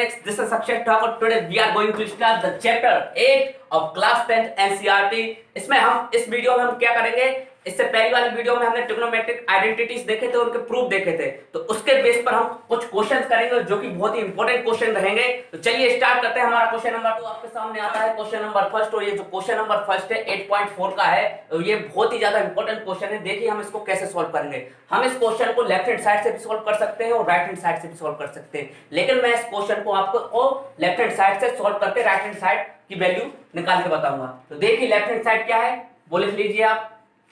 mathematics. This is Akshay Thakur. Today we are going to start the chapter 8 of class 10th NCERT. इसमें हम इस video में हम क्या करेंगे, इससे पहली वाली वीडियो में हमने ट्रिग्नोमेट्रिक आइडेंटिटीज देखे थे, उनके प्रूफ देखे थे, तो उसके बेस पर हम कुछ क्वेश्चंस करेंगे जो कि बहुत ही इंपॉर्टेंट क्वेश्चन रहेंगे। तो चलिए स्टार्ट करते हैं। हमारा क्वेश्चन नंबर 2 आपके सामने आता है, क्वेश्चन नंबर फर्स्ट। और ये जो क्वेश्चन नंबर फर्स्ट है 8.4 का है, तो ये बहुत ही ज्यादा इंपॉर्टेंट क्वेश्चन है। देखिए हम इसको कैसे सॉल्व करेंगे। हम इस क्वेश्चन को लेफ्ट हैंड साइड से भी सॉल्व कर सकते हैं और राइट हैंड साइड से भी सॉल्व कर सकते हैं, लेकिन मैं इस क्वेश्चन को आपको लेफ्ट हैंड साइड से सॉल्व करके राइट हैंड साइड की वैल्यू निकाल के बताऊंगा। तो देखिए लेफ्ट हैंड साइड क्या है, वो लिख लीजिए आप।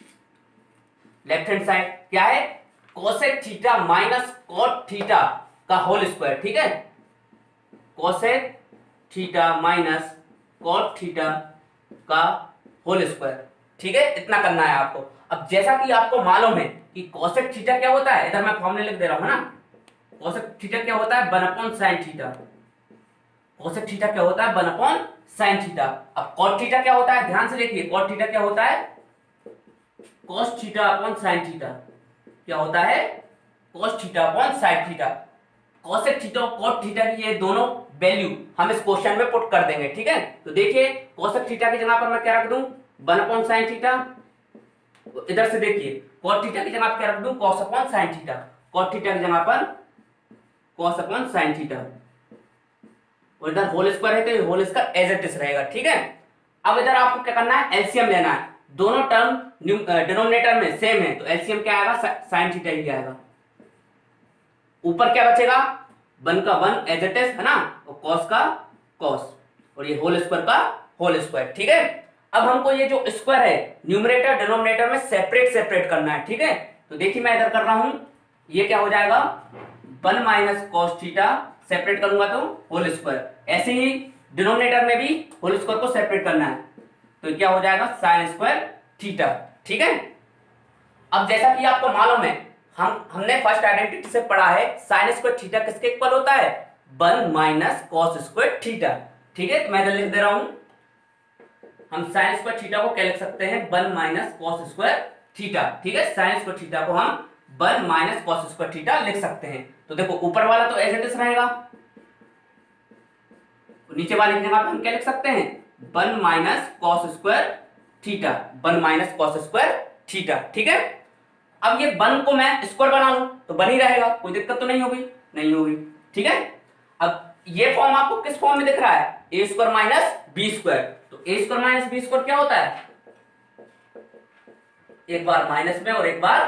लेफ्ट हैंड साइड क्या है, cosec theta minus cot theta का होल स्क्वायर। ठीक है, cosec theta minus cot theta का होल स्क्वायर। ठीक है, इतना करना है आपको। अब जैसा कि आपको मालूम है कि कोसेक थीटा क्या होता है, इधर मैं फॉर्मूला लिख दे रहा हूं ना। कोसेक थीटा क्या होता है, 1 sin थीटा। कोसेक थीटा क्या होता है, 1 sin थीटा। अब कॉट थीटा क्या होता है, ध्यान से देखिए। कॉट थीटा क्या होता है, cos theta upon sin theta. क्या होता है, cos theta upon sin theta. Cosec theta और cot थीटा की ये दोनों वैल्यू हम इस क्वेश्चन में पुट कर देंगे। ठीक है, तो देखिए कोसेक थीटा की जगह पर मैं क्या रख दूं, 1 sin थीटा। इधर से देखिए cot थीटा की जगह पर क्या रख दूं, cos upon sin theta. cot theta की जगह पर cos अपॉन sin थीटा, और इधर होल स्क्वायर है तो ये होल इसका एज इट इज रहेगा। ठीक है, अब इधर आपको क्या करना है, एलसीएम लेना है। दोनों टर्म डिनोमिनेटर में सेम है, तो एलसीएम क्या आएगा, sin थीटा ही आएगा। ऊपर क्या बचेगा, 1 का 1 एज इट इज है ना, और cos का cos, और ये होल स्क्वायर का होल स्क्वायर। ठीक है, अब हमको ये जो स्क्वायर है न्यूमरेटर डिनोमिनेटर में सेपरेट करना है। ठीक है, तो देखिए मैं इधर कर रहा हूं, ये क्या हो जाएगा, 1 माइनस cos थीटा, सेपरेट करूंगा तो होल स्क्वायर। ऐसे ही डिनोमिनेटर में भी होल स्क्वायर को सेपरेट करना है, तो क्या हो जाएगा, साइन स्क्वायर थीटा। ठीक है, अब जैसा कि आपको मालूम है, हमने फर्स्ट आइडेंटिटी से पढ़ा है, साइन स्क्वायर थीटा किसके इक्वल होता है, 1 माइनस कॉस स्क्वायर थीटा। ठीक है, तो मैं इधर लिख दे रहा हूं, हम साइन स्क्वायर थीटा को क्या लिख सकते हैं, 1 माइनस कॉस स्क्वायर थीटा। ठीक है, साइन स्क्वायर थीटा को हम 1 माइनस कॉस स्क्वायर थीटा लिख सकते हैं। तो देखो ऊपर वाला तो एज इट इज रहेगा, नीचे वाली जगह पे हम क्या लिख सकते हैं, 1 minus cos square theta, 1 minus cos square theta. ठीक है, अब ये 1 को मैं स्क्वायर बना लूं तो बन ही रहेगा, कोई दिक्कत तो नहीं होगी। ठीक है, अब ये फॉर्म आपको किस फॉर्म में दिख रहा है, a square minus b square. तो a square minus b square क्या होता है, एक बार माइनस में और एक बार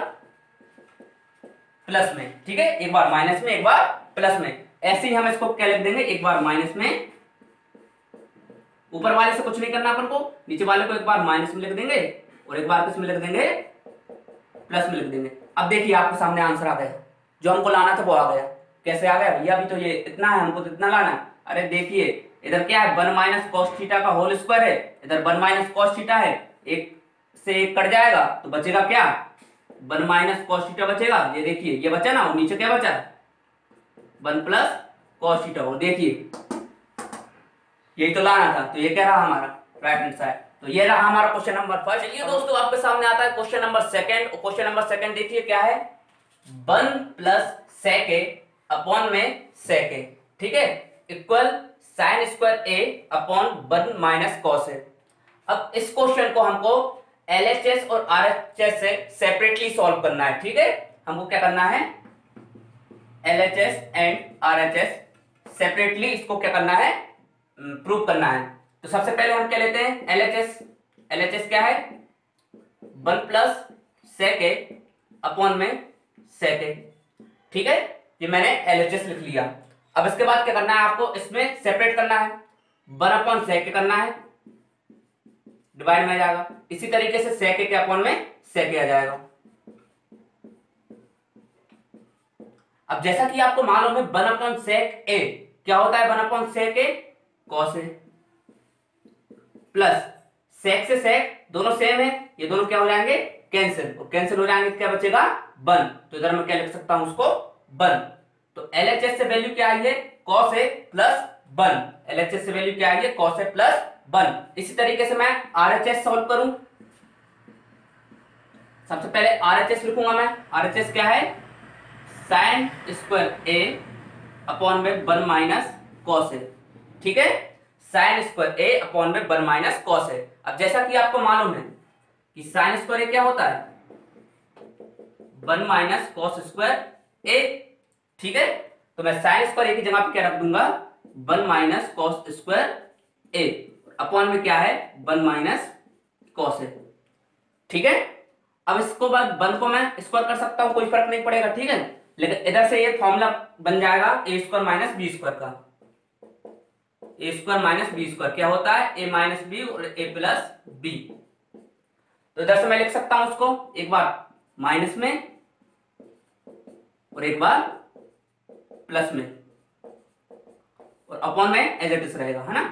प्लस में। ठीक है, एक बार माइनस में एक बार प्लस में। ऐसे ही हम इसको क्या लिख देंगे, एक बार माइनस में, ऊपर वाले से कुछ नहीं करना अपन को, नीचे वाले को एक बार माइनस में लिख देंगे और एक बार किस में लिख देंगे, प्लस में लिख देंगे। अब देखिए आपके सामने आंसर आ गया, जो हमको लाना था वो आ गया। कैसे आ गया भैया, अभी तो ये इतना है, हमको तो इतना लाना है। अरे देखिए इधर क्या है, 1 माइनस कॉस थीटा का होल स्क्वायर है, इधर 1 माइनस कॉस थीटा है, एक से एक कट जाएगा तो बचेगा क्या, 1 माइनस कॉस थीटा बचेगा। ये देखिए ये बचा ना, और नीचे क्या बचा, 1 प्लस कॉस थीटा। और देखिए यही तो लाना था, तो ये क्या रहा हमारा राइट हैंड साइड। तो ये रहा हमारा क्वेश्चन नंबर फर्स्ट। चलिए दोस्तों आपके सामने आता है क्वेश्चन नंबर सेकंड। और क्वेश्चन नंबर सेकंड देखिए क्या है, 1 प्लस sec a अपॉन में sec a। ठीक है, equal sine square a upon 1 minus cos a। अब इस क्वेश्चन को हमको LHS और RHS से सेपरेटली सॉल्व करना है। ठीक है, हमको क्या करना है, LHS एंड RHS सेपरेटली इसको क्या करना है, प्रूव करना है। तो सबसे पहले हम क्या लेते हैं, LHS क्या है, 1 प्लस sec a अपॉन में sec a। ठीक है, ये मैंने LHS लिख लिया। अब इसके बाद क्या करना है, आपको इसमें सेपरेट करना है, 1 अपॉन sec a करना है, डिवाइड में आ जाएगा। इसी तरीके से sec a के अपॉन में sec a आ जाएगा। अब जैसा कि आपको मालूम है 1 अपॉन sec a क्या होता है, 1 upon sec a cos a, plus sec से sec दोनों सेम है, ये दोनों क्या हो जाएंगे, कैंसिल, और कैंसिल हो जाएंगे क्या बचेगा, 1। तो इधर मैं क्या लिख सकता हूं उसको, 1। तो LHS से वैल्यू क्या आई है, cos a प्लस 1। LHS से वैल्यू क्या आई है, cos a प्लस 1। इसी तरीके से मैं RHS सॉल्व करूं, सबसे पहले RHS लिखूंगा मैं। RHS क्या है, साइन स्क्वायर a अपॉन में 1 माइनस कॉस ए, ठीक है, साइन स्क्वायर ए अपॉन में 1 माइनस कॉस ए। अब जैसा कि आपको मालूम है कि साइन स्क्वायर ए क्या होता है 1 माइनस कॉस स्क्वायर ए, ठीक है, तो मैं साइन स्क्वायर ए की जगह पे क्या रख दूंगा 1 minus cos square a upon में क्या है 1 माइनस कॉस ए, ठीक है। अब इसको बाद 1 को मैं स्क्वायर कर सकता हूं, कोई फर्क नहीं पड़ेगा, ठीक है, लेकिन इधर से ये फॉर्मूला बन जाएगा a square minus b square का। A square minus b square क्या होता है ए माइनस बी और ए प्लस बी। तो इधर से मैं लिख सकता हूं उसको एक बार माइनस में और एक बार प्लस में और अपॉन में एज इट इज रहेगा, है ना,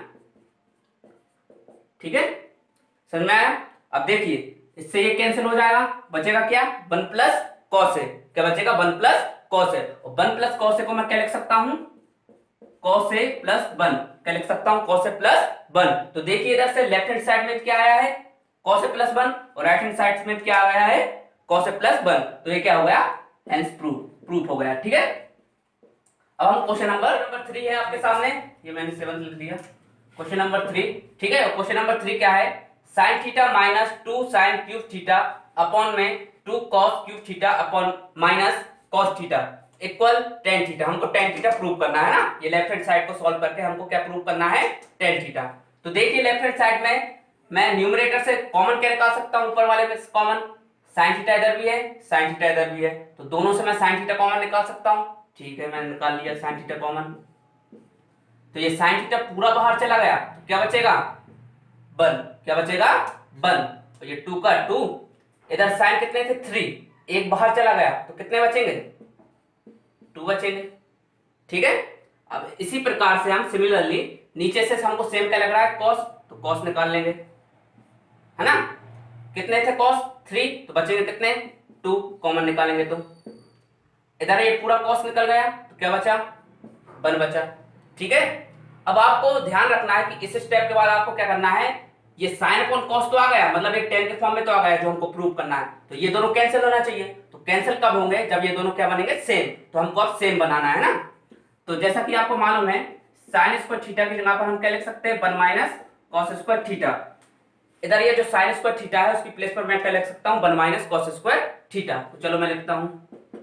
ठीक है, समझ में आया। अब देखिए इससे ये कैंसिल हो जाएगा, बचेगा क्या 1 प्लस कॉस ए, क्या बचेगा 1 प्लस कॉस ए, और 1 प्लस कॉस ए को मैं क्या लिख सकता हूं कॉस ए प्लस 1, क्या लिख सकता हूं कॉस ए प्लस 1। तो देखिए इधर से लेफ्ट हैंड साइड में क्या आया है कॉस ए प्लस 1 और राइट हैंड साइड में क्या आया है कॉस ए प्लस 1, तो ये क्या हो गया हेंस प्रूफ हो गया, ठीक है। अब हम क्वेश्चन नंबर 3 है आपके सामने, ये मैंने 7 लिख दिया, क्वेश्चन नंबर 3, ठीक है। क्वेश्चन नंबर 3 क्या है sine theta minus 2 sine cube theta upon में 2 cos cube theta upon minus cos theta equal tan theta. हमको tan थीटा प्रूव करना है ना, ये लेफ्ट हैंड साइड को सॉल्व करके हमको क्या प्रूव करना है tan थीटा। तो देखिए लेफ्ट हैंड साइड में मैं न्यूमरेटर से कॉमन क्या निकाल सकता हूं, ऊपर वाले में कॉमन साइन थीटा इधर भी है साइन थीटा इधर भी है, तो दोनों से मैं साइन थीटा कॉमन निकाल सकता हूं, ठीक है, मैंने निकाल लिया साइन थीटा कॉमन। तो ये साइन थीटा पूरा बाहर चला गया तो क्या बचेगा 1, क्या बचेगा 1, तो ये 2 का 2, इधर साइन कितने थे 3, एक बाहर चला गया तो कितने बचेंगे 2 बचेंगे, ठीक है। अब इसी प्रकार से हम सिमिलरली नीचे से हमको सेम क्या लग रहा है कॉस, तो कॉस निकाल लेंगे, है ना, कितने थे कॉस 3 तो बचेंगे कितने 2, कॉमन निकालेंगे तो इधर ये पूरा कॉस निकल गया तो क्या बचा 1 बचा, ठीक है। अब आपको ध्यान रखना है कि इस स्टेप के बाद आपको क्या करना है, ये साइन अपॉन कॉस तो आ गया, मतलब एक tan के फॉर्म में तो आ गया जो हमको प्रूव करना है, तो ये दोनों कैंसिल होना चाहिए। तो कैंसिल कब होंगे जब ये दोनों क्या बनेंगे सेम, तो हमको अब सेम बनाना है ना। तो जैसा कि आपको मालूम है साइन स्क्वायर थीटा की जगह पर हम क्या लिख सकते हैं 1 माइनस कॉस स्क्वायर थीटा, इधर ये जो साइन स्क्वायर थीटा है उसकी प्लेस पर मैं क्या लिख सकता हूं 1 माइनस कॉस स्क्वायर थीटा। तो चलो मैं लिखता हूं,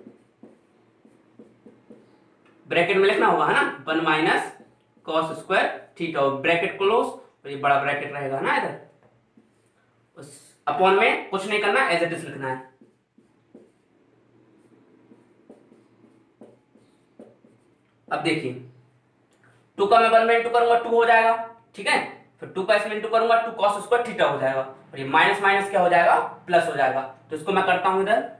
ब्रैकेट में लिखना होगा, है ना, 1 माइनस कॉस स्क्वायर थीटा और ब्रैकेट क्लोज, तो ये बड़ा ब्रैकेट रहेगा ना इधर, उस अपॉन में कुछ नहीं करना एज इट इज लिखना है। अब देखिए 2 का मैं 1 में इंटू करूंगा 2 हो जाएगा, ठीक है, फिर 2 का इसमें इंटू करूंगा 2 कॉस स्क्वायर थीटा हो जाएगा और ये माइनस माइनस क्या हो जाएगा प्लस हो जाएगा। तो इसको मैं करता हूं इधर,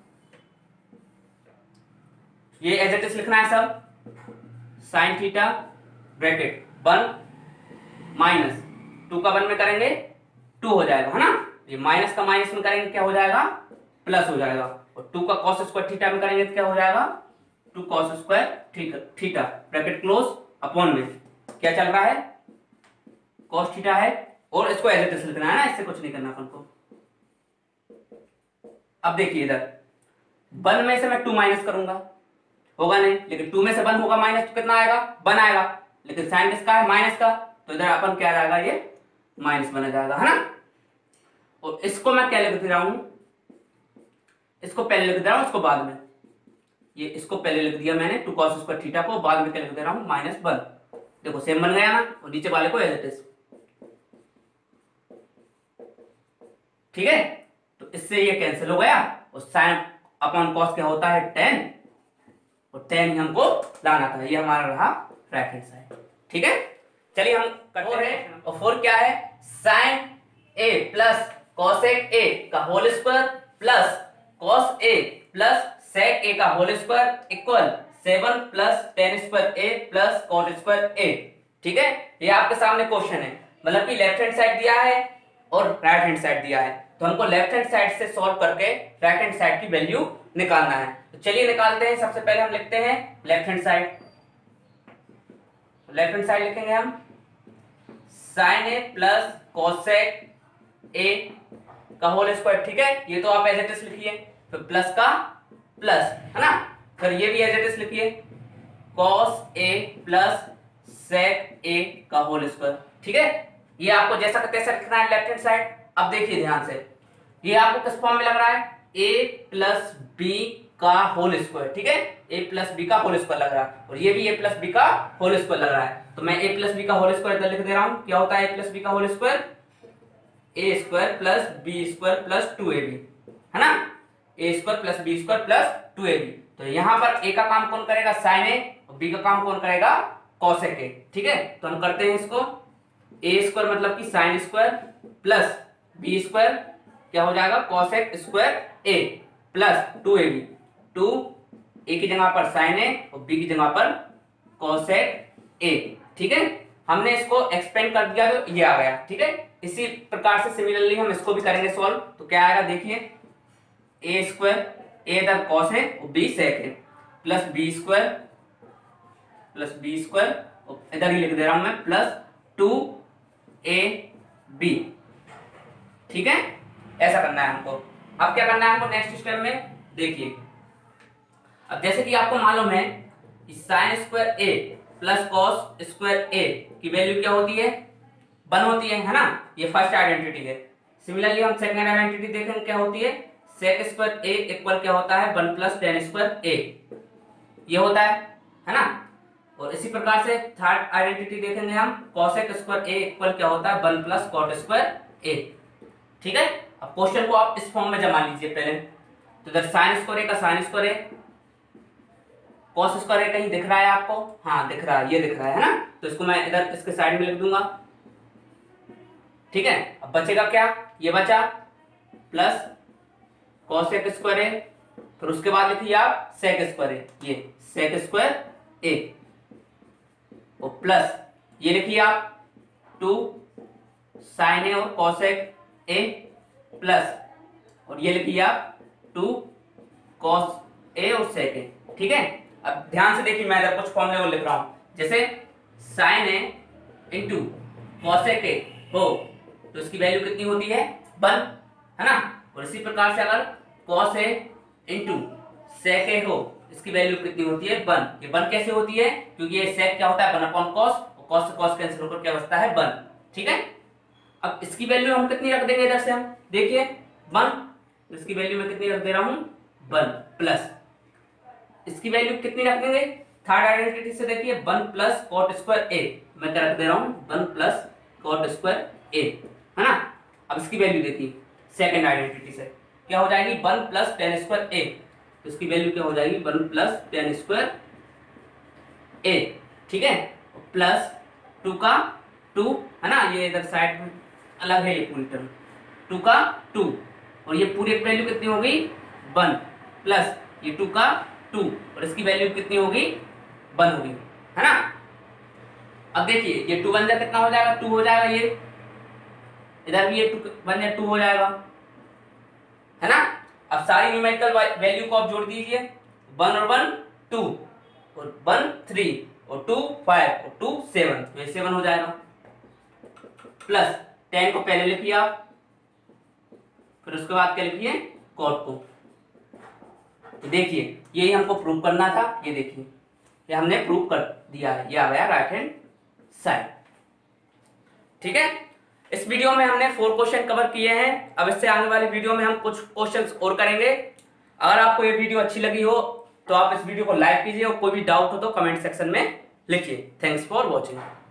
ये एज इट इज लिखना है सब, साइन थीटा ब्रैकेट 1 माइनस 2 का 1 में करेंगे 2 हो जाएगा, है ना, ये माइनस का माइनस में करेंगे क्या हो जाएगा प्लस हो जाएगा, और 2 का कॉस स्क्वायर थीटा में करेंगे तो क्या हो जाएगा 2 cos square theta bracket close upon में क्या चल रहा है कॉस थीटा है, और इसको एज इट इज लिखना है ना, इससे कुछ नहीं करना अपन को। अब देखिए इधर 1 में से मैं 2 माइनस करूंगा, होगा नहीं, लेकिन 2 में से 1 होगा माइनस तो कितना आएगा 1 आएगा, लेकिन साइन किसका है माइनस का, तो इधर अपन क्या आएगा ये माइनस बना जाएगा, है ना। और इसको मैं क्या लिख दे रहा हूं, इसको पहले लिख दे रहा हूं इसको बाद में, ये इसको पहले लिख दिया मैंने 2 cos स्क्वायर थीटा को, बाद में क्या लिख दे रहा हूं -1, देखो सेम बन गया ना, और नीचे वाले को एज इट इज, ठीक है। तो इससे ये कैंसिल हो गया और साइन अपॉन कॉस क्या होता है tan, और tan ही हमको लाना था, ये हमारा रहा राइट हैंड साइड, ठीक है। चलिए हम करते हैं, और 4 क्या है sine a plus cosec a का whole square plus cos a plus sec a का whole square equal 7 plus tan square a plus cot square a, ठीक है। ये आपके सामने क्वेश्चन है, मतलब कि लेफ्ट हैंड साइड दिया है और राइट हैंड साइड दिया है, तो हमको लेफ्ट हैंड साइड से सॉल्व करके राइट हैंड साइड की वैल्यू निकालना है। तो चलिए निकालते हैं। सबसे पहले हम लिखते हैं left hand side, left hand side लिखेंगे हम sine a plus cosec a का होल स्क्वायर, ठीक है, ये तो आप एज इट इज लिखिए, फिर प्लस का प्लस, है ना, फिर ये भी एज इट इज लिखिए cos a plus sec a का होल स्क्वायर। ठीक है, ये आपको जैसा का तैसा लिखना है लेफ्ट हैंड साइड। अब देखिए ध्यान से, ये आपको किस फॉर्म में लग रहा है, a प्लस बी का होल स्क्वायर। ठीक है, a प्लस बी का होल स्क्वायर लग रहा है, और ये भी a प्लस बी का होल स्क्वायर लग रहा है। तो मैं a प्लस बी का होल स्क्वायर इधर लिख दे रहा हूं। क्या होता है a प्लस बी का whole square, a square plus b square plus 2ab, है ना, a square plus b square plus 2ab। तो यहां पर a का काम कौन करेगा, साइन a, और b का काम कौन करेगा, कॉसेक a। ठीक है, तो हम करते हैं इसको, a स्क्वायर मतलब कि sine square plus b square क्या हो जाएगा, cosec square a plus 2ab। 2 a की जगह पर साइन a और b की जगह पर कॉसेक a। ठीक है, हमने इसको एक्सपेंड कर दिया तो ये आ गया। ठीक है, इसी प्रकार से सिमिलरली हम इसको भी करेंगे सॉल्व। तो क्या आएगा देखिए, a स्क्वायर, a इधर कॉस है और b सेक है, प्लस b स्क्वायर इधर ही लिख दे रहा हूं मैं, प्लस 2ab। ठीक है, ऐसा करना है हमको। अब क्या करना है हमको नेक्स्ट स्टेप में, देखिए अब जैसे कि आपको मालूम है sine square a plus cos square a की वैल्यू क्या होती है, 1 होती है ना, ये फर्स्ट आइडेंटिटी है। सिमिलरली हम सेकंड आइडेंटिटी देखेंगे क्या होती है, सेक स्क्वायर a इक्वल क्या होता है, 1 प्लस टेन स्क्वायर a, ये होता है ना। और इसी प्रकार से थर्ड आइडेंटिटी देखेंगे हम, कॉसेक स्क्वायर a इक्वल क्या होता है, 1 प्लस कॉट स्क्वायर a। ठीक है, अब क्वेश्चन को आप इस फॉर्म में जमा लीजिए पहले। तो इधर साइन स्क्वायर a का sine square a, cos square a कहीं दिख रहा है आपको, हाँ दिख रहा है, ये दिख रहा है ना, तो इसको मैं इधर इसके साइड में लिख दूंगा। ठीक है, अब बचेगा क्या, ये बचा प्लस कॉसेक स्क्वायर a, फिर उसके बाद लिखिए आप सेक स्क्वायर a, ये सेक स्क्वायर a, और प्लस ये लिखिए आप 2 साइन a और कॉसेक a, प्लस और ये लिखिए आप 2 कॉस a और सेक a। ठीक है, अब ध्यान से देखिए, मैं इधर कुछ फॉर्मूले वो लिख रहा हूं, जैसे sine a into cosec a हो तो इसकी वैल्यू कितनी होती है, 1, है ना। और इसी प्रकार से अगर cos a into sec a हो इसकी वैल्यू कितनी होती है, 1। ये 1 कैसे होती है, क्योंकि ये सेक क्या होता है, 1 अपॉन कॉस, और कॉस से कॉस कैंसिल होकर क्या बचता है, 1। ठीक है, अब इसकी वैल्यू हम कितनी रख देंगे इधर से, हम देखिए 1, इसकी वैल्यू मैं कितनी रख दे रहा हूं, 1, प्लस इसकी वैल्यू कितनी रख देंगे, थर्ड आइडेंटिटी से देखिए 1 प्लस कॉट स्क्वायर a, मैं क्या रख दे रहा हूं, 1 प्लस कॉट स्क्वायर a, है ना। अब इसकी वैल्यू देखिए सेकंड आइडेंटिटी से क्या हो जाएगी, 1 प्लस टेन स्क्वायर a, तो इसकी वैल्यू क्या हो जाएगी, 1 प्लस टेन स्क्वायर a। ठीक है, प्लस 2 का 2, है ना, ये इधर साइड में अलग है ये पूरी टर्म, 2 का 2, और ये पूरी वैल्यू कितनी हो गई, 1, प्लस ये 2 का 2, और इसकी वैल्यू कितनी होगी, 1 होगी, है ना। अब देखिए ये 2 बन जाए कितना हो जाएगा, 2 हो जाएगा, ये इधर भी ये 2 बन जाए 2 हो जाएगा, है ना। अब सारी न्यूमेरिकल वैल्यू को आप जोड़ दीजिए, 1 और 1 2, और 1 3, और 2 5, और 2 7, तो ये 7 हो जाएगा। प्लस 10 को पहले लिखिए आप, फिर उसके बाद क्या लिखिए, कॉट को। तो देखिए यही हमको प्रूव करना था, ये देखिए ये हमने प्रूव कर दिया है, ये आ गया राइट हैंड साइड। ठीक है, इस वीडियो में हमने 4 क्वेश्चन कवर किए हैं। अब इससे आने वाले वीडियो में हम कुछ क्वेश्चंस और करेंगे। अगर आपको ये वीडियो अच्छी लगी हो तो आप इस वीडियो को लाइक कीजिए, और कोई भी डाउट हो तो कमेंट सेक्शन में लिखिए। Thanks for watching.